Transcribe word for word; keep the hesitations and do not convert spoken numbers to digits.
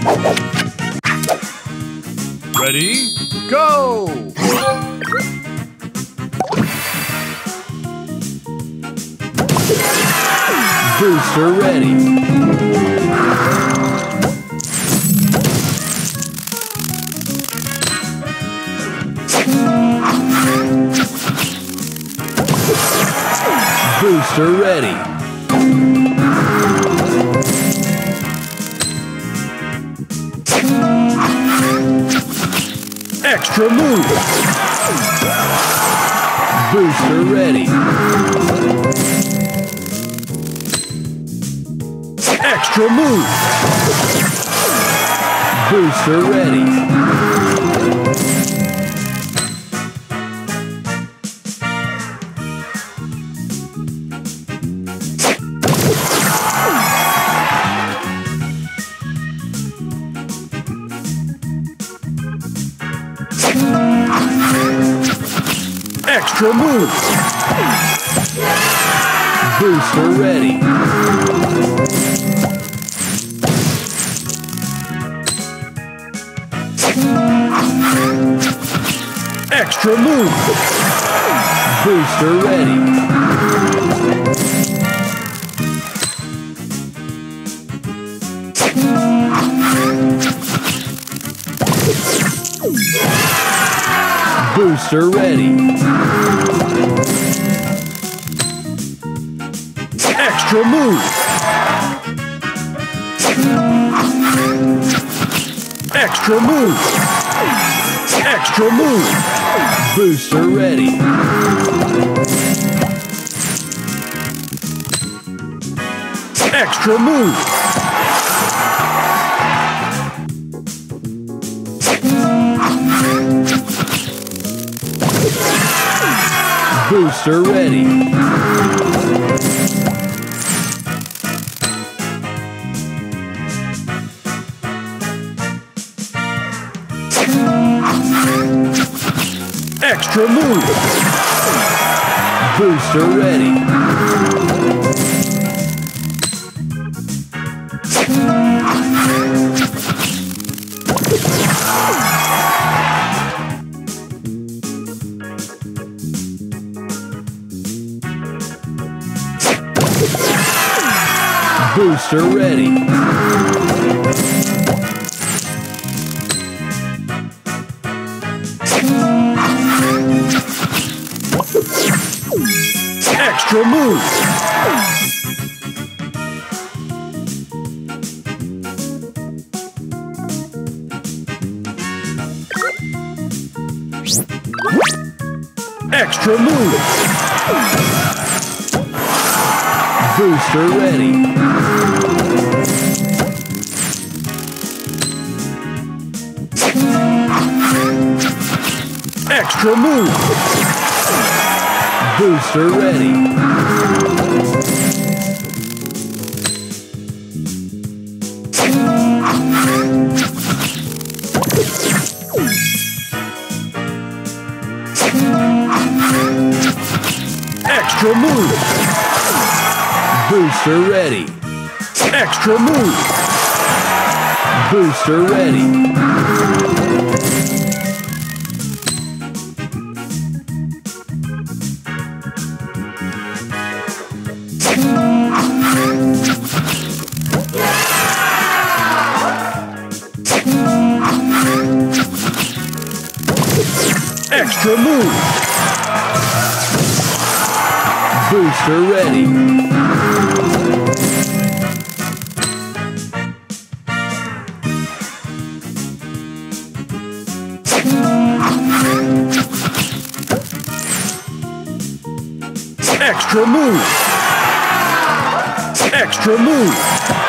Ready, go! Booster ready. Booster ready. Extra move. Booster ready. Extra move. Booster ready. Extra move. Booster ready. Extra move. Booster ready. Booster ready. Extra move. Extra move. Extra move. Booster ready. Extra move. Booster ready. Extra move. Booster ready. Booster ready. Extra move. Extra move. Booster ready. Extra move. Booster ready. Extra move. Booster ready. Extra move. Booster ready. Extra move. Booster ready. Extra move. Extra move.